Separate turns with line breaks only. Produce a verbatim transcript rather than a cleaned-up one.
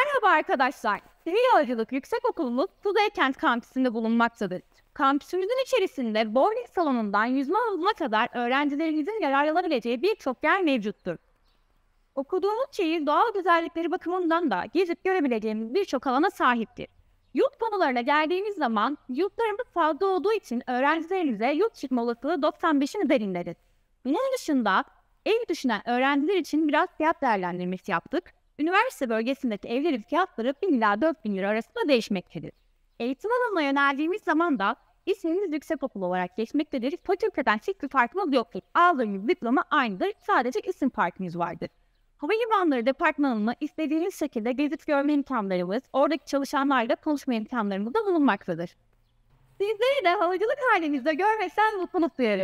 Merhaba arkadaşlar. Sivil Havacılık Yüksekokulumuz Kuzeykent kampüsünde bulunmaktadır. Kampüsümüzün içerisinde bowling salonundan yüzme havuzuna kadar öğrencilerimizin yararlanabileceği birçok yer mevcuttur. Okuduğumuz şehir doğal güzellikleri bakımından da gezip görebileceğimiz birçok alana sahiptir. Yurt konularına geldiğimiz zaman yurtlarımız fazla olduğu için öğrencilerimize yurt çıkma olasılığı doksan beşin üzerindedir. Bunun dışında ev düşünen öğrenciler için biraz fiyat değerlendirmesi yaptık. Üniversite bölgesindeki evlerin fiyatları bin ila dört bin lira arasında değişmektedir. Eğitim alanına yöneldiğimiz zaman da ismimiz yüksekokul olarak geçmektedir. Fakülteden hiçbir farkımız yoktur. Aldığımız diploma aynıdır. Sadece isim farkımız vardır. Havalimanları departmanını istediğimiz şekilde gezip görme imkanlarımız, oradaki çalışanlarla konuşma imkanlarımız da bulunmaktadır. Sizleri de havacılık halinizde görmekten mutluluk duyarım.